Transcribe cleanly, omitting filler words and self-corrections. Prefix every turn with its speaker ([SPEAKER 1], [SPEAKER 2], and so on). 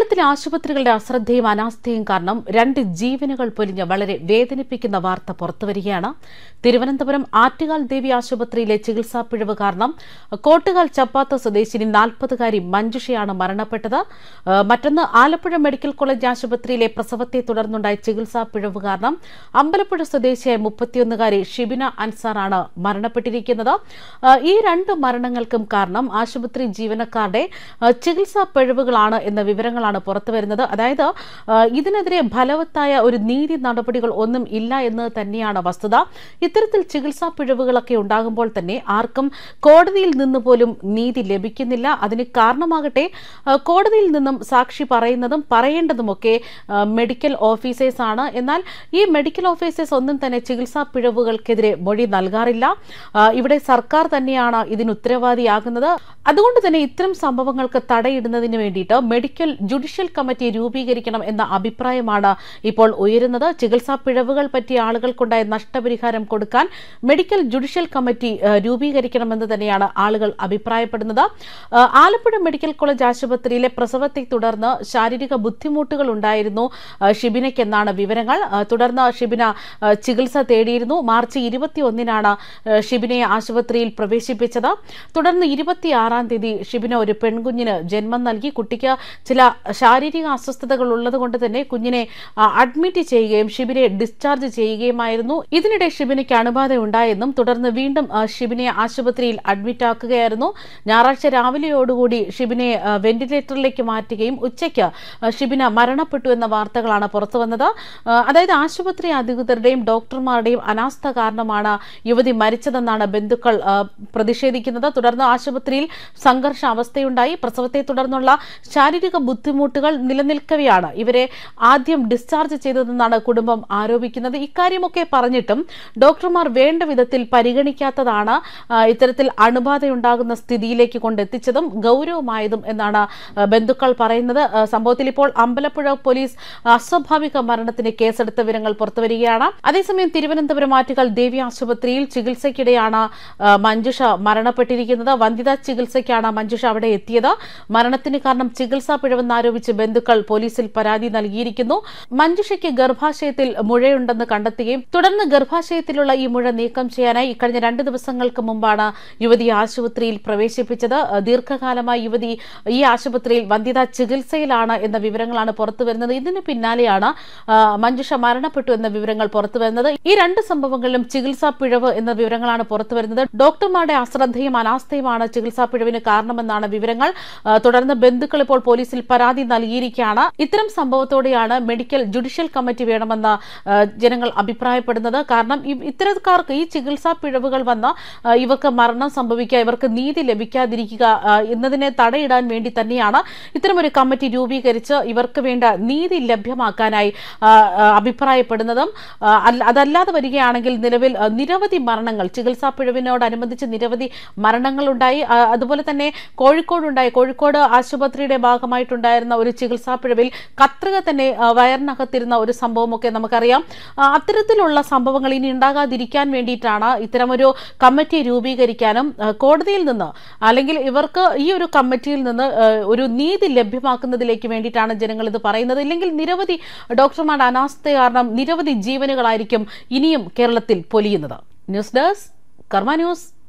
[SPEAKER 1] കേരളത്തിലെ ആശുപത്രികളുടെ അശ്രദ്ധയും അനാസ്ഥയും കാരണം 2 ജീവനുകൾ പൊലിഞ്ഞ വളരെ വേദനിപ്പിക്കുന്ന വാർത്ത പുറത്തുവരികയാണ്. തിരുവനന്തപുരം ആറ്റുകാൽ ദേവി ആശുപത്രിയിലെ ചികിത്സാ പിഴവ് കാരണം കോട്ടുകാൽ ചപ്പാത്ത സ്വദേശിനി 40-കാരി മഞ്ജുഷയാണ് മരണപ്പെട്ടത്. മറ്റൊന്ന് ആലപ്പുഴ മെഡിക്കൽ കോളേജ് ആശുപത്രിയിലെ പ്രസവത്തെ തുടർന്നുണ്ടായ ചികിത്സാ പിഴവ് കാരണം അമ്പലപ്പുഴ സ്വദേശിയായ 31-കാരി ഷിബിന അൻസാറാണ് മരണപ്പെട്ടിരിക്കുന്നത്. ഈ 2 മരണങ്ങൾക്കും കാരണം ആശുപത്രി ജീവനക്കാരുടെ ചികിത്സാ പിഴവുകളാണ് എന്ന വിവരങ്ങളാണ് പുറത്തുവരുന്നത്. അതായത് ഇതിനെതിരെ ഫലവത്തായ ഒരു നീതി നടപടികൾ ഒന്നും ഇല്ല എന്ന് തന്നെയാണ് വസ്തുത. ഇത്തരത്തിൽ ചികിത്സാ പിഴവുകളൊക്കെ ഉണ്ടാകുമ്പോൾ തന്നെ ആർക്കും കോടതിയിൽ നിന്ന് പോലും നീതി ലഭിക്കുന്നില്ല. അതിന് കാരണമാകട്ടെ കോടതിയിൽ നിന്നും സാക്ഷി പറയുന്നതും പറയേണ്ടതുമൊക്കെ മെഡിക്കൽ ഓഫീസേഴ്സ് ആണ്. എന്നാൽ ഈ മെഡിക്കൽ ഓഫീസേഴ്സ് ഒന്നും തന്നെ ചികിത്സാ പിഴവുകൾക്കെതിരെ മൊഴി നൽകാറില്ല. ഇവിടെ സർക്കാർ തന്നെയാണ് ഇതിന് ഉത്തരവാദിയാകുന്നത്. അതുകൊണ്ട് തന്നെ ഇത്തരം സംഭവങ്ങൾക്ക് തടയിടുന്നതിന് വേണ്ടിയിട്ട് മെഡിക്കൽ ജുഡീഷ്യൽ കമ്മിറ്റി രൂപീകരിക്കണം എന്ന അഭിപ്രായമാണ് ഇപ്പോൾ ഉയരുന്നത്. ചികിത്സാ പിഴവുകൾ പറ്റിയ ആളുകൾക്കുണ്ടായ നഷ്ടപരിഹാരം കൊടുക്കാൻ മെഡിക്കൽ ജുഡീഷ്യൽ കമ്മിറ്റി രൂപീകരിക്കണമെന്ന് തന്നെയാണ് ആളുകൾ അഭിപ്രായപ്പെടുന്നത്. ആലപ്പുഴ മെഡിക്കൽ കോളേജ് ആശുപത്രിയിലെ പ്രസവത്തെ തുടർന്ന് ശാരീരിക ബുദ്ധിമുട്ടുകൾ ഉണ്ടായിരുന്നു ഷിബിനയ്ക്കെന്നാണ് വിവരങ്ങൾ. തുടർന്ന് ഷിബിന ചികിത്സ തേടിയിരുന്നു. മാർച്ച് 21-നാണ് ഷിബിനയെ ആശുപത്രിയിൽ പ്രവേശിപ്പിച്ചത്. തുടർന്ന് 26-ാം തീയതി ഷിബിന ഒരു പെൺകുഞ്ഞിന് ജന്മം നൽകി. കുട്ടിക്ക് ചില ശാരീരിക അസ്വസ്ഥതകൾ ഉള്ളതുകൊണ്ട് തന്നെ കുഞ്ഞിനെ അഡ്മിറ്റ് ചെയ്യുകയും ഷിബിനെ ഡിസ്ചാർജ് ചെയ്യുകയുമായിരുന്നു. ഇതിനിടെ ഷിബിനയ്ക്ക് അണുബാധ ഉണ്ടായെന്നും തുടർന്ന് വീണ്ടും ഷിബിനെ ആശുപത്രിയിൽ അഡ്മിറ്റ് ആക്കുകയായിരുന്നു. ഞായറാഴ്ച രാവിലെയോടുകൂടി ഷിബിനെ വെന്റിലേറ്ററിലേക്ക് മാറ്റുകയും ഉച്ചയ്ക്ക് ഷിബിന മരണപ്പെട്ടു എന്ന വാർത്തകളാണ് പുറത്തുവന്നത്. അതായത് ആശുപത്രി അധികൃതരുടെയും ഡോക്ടർമാരുടെയും അനാസ്ഥ കാരണമാണ് യുവതി മരിച്ചതെന്നാണ് ബന്ധുക്കൾ പ്രതിഷേധിക്കുന്നത്. തുടർന്ന് ആശുപത്രിയിൽ സംഘർഷാവസ്ഥയുണ്ടായി. പ്രസവത്തെ തുടർന്നുള്ള ശാരീരിക ബുദ്ധിമുട്ടുകൾ നിലനിൽക്കവെയാണ് ഇവരെ ആദ്യം ഡിസ്ചാർജ് ചെയ്തതെന്നാണ് കുടുംബം ആരോപിക്കുന്നത്. ഇക്കാര്യമൊക്കെ പറഞ്ഞിട്ടും ഡോക്ടർമാർ വേണ്ട വിധത്തിൽ പരിഗണിക്കാത്തതാണ് ഇത്തരത്തിൽ അണുബാധയുണ്ടാകുന്ന സ്ഥിതിയിലേക്ക് കൊണ്ടെത്തിച്ചതും ഗൗരവമായതും എന്നാണ് ബന്ധുക്കൾ പറയുന്നത്. സംഭവത്തിൽ ഇപ്പോൾ അമ്പലപ്പുഴ പോലീസ് അസ്വാഭാവിക മരണത്തിന് കേസെടുത്ത വിവരങ്ങൾ പുറത്തുവരികയാണ്. അതേസമയം തിരുവനന്തപുരം ആറ്റുകാൽ ദേവി ആശുപത്രിയിൽ ചികിത്സയ്ക്കിടെയാണ് മഞ്ജുഷ മരണപ്പെട്ടിരിക്കുന്നത്. വന്ധ്യതാ ചികിത്സയ്ക്കാണ് മഞ്ജുഷ അവിടെ എത്തിയത്. മരണത്തിന് കാരണം ചികിത്സാ പിഴവെന്നാരോപിച്ച് ബന്ധുക്കൾ പോലീസിൽ പരാതി നൽകിയിരിക്കുന്നു. മഞ്ജുഷയ്ക്ക് ഗർഭാശയത്തിൽ മുഴയുണ്ടെന്ന് കണ്ടെത്തുകയും തുടർന്ന് ഗർഭാശയത്തിലുള്ള ഈ മുഴ നീക്കം ചെയ്യാനായി ഇക്കഴിഞ്ഞ 2 ദിവസങ്ങൾക്ക് മുമ്പാണ് യുവതി ആശുപത്രിയിൽ പ്രവേശിപ്പിച്ചത്. ദീർഘകാലമായി യുവതി ഈ ആശുപത്രിയിൽ വന്ധ്യതാ ചികിത്സയിലാണ് എന്ന വിവരങ്ങളാണ് പുറത്തുവരുന്നത്. ഇതിന് പിന്നാലെയാണ് മഞ്ജുഷ മരണപ്പെട്ടു എന്ന വിവരങ്ങൾ പുറത്തുവരുന്നത്. ഈ 2 സംഭവങ്ങളിലും ചികിത്സാ പിഴവ് എന്ന വിവരങ്ങളാണ് പുറത്തുവരുന്നത്. ഡോക്ടർമാരുടെ അശ്രദ്ധയും അനാസ്ഥയുമാണ് ചികിത്സാ പിഴവിന് കാരണമെന്നാണ് വിവരങ്ങൾ. തുടർന്ന് ബന്ധുക്കൾ ഇപ്പോൾ പോലീസിൽ പരാതി നൽകിയിരിക്കുകയാണ്. ഇത്തരം സംഭവത്തോടെയാണ് മെഡിക്കൽ ജുഡീഷ്യൽ കമ്മിറ്റി വേണമെന്ന് ജനങ്ങൾ അഭിപ്രായപ്പെടുന്നത്. കാരണം ഇത്തരക്കാർക്ക് ഈ ചികിത്സാ പിഴവുകൾ വന്ന ഇവർക്ക് മരണം സംഭവിക്കുക, ഇവർക്ക് നീതി ലഭിക്കാതിരിക്കുക എന്നതിനെ തടയിടാൻ വേണ്ടി തന്നെയാണ് ഇത്തരമൊരു കമ്മിറ്റി രൂപീകരിച്ച് ഇവർക്ക് വേണ്ട നീതി ലഭ്യമാക്കാനായി അഭിപ്രായപ്പെടുന്നതും. അതല്ലാതെ വരികയാണെങ്കിൽ നിലവിൽ നിരവധി മരണങ്ങൾ ചികിത്സാ പിഴവിനോടനുബന്ധിച്ച് നിരവധി മരണങ്ങളുണ്ടായി. അതുപോലെ തന്നെ കോഴിക്കോട് ആശുപത്രിയുടെ ഭാഗമായിട്ടുണ്ടായിരുന്ന ഒരു ചികിത്സാ പിഴവിൽ കത്രിക തന്നെ വയറിനകത്തിരുന്ന ഒരു സംഭവമൊക്കെ നമുക്കറിയാം. അത്തരത്തിലുള്ള സംഭവങ്ങൾ ഇനി ഉണ്ടാകാതിരിക്കാൻ വേണ്ടിയിട്ടാണ് ഇത്തരമൊരു കമ്മിറ്റി രൂപീകരിക്കാനും കോടതിയിൽ നിന്ന് അല്ലെങ്കിൽ ഇവർക്ക് ഈ ഒരു കമ്മിറ്റിയിൽ നിന്ന് ഒരു നീതി ലഭ്യമാക്കുന്നതിലേക്ക് വേണ്ടിയിട്ടാണ് ജനങ്ങൾ ഇത് പറയുന്നത്. ഇല്ലെങ്കിൽ നിരവധി ഡോക്ടർമാരുടെ അനാസ്ഥ കാരണം നിരവധി ജീവനുകളായിരിക്കും ഇനിയും കേരളത്തിൽ പൊലിയുന്നത്. News desk Karma news.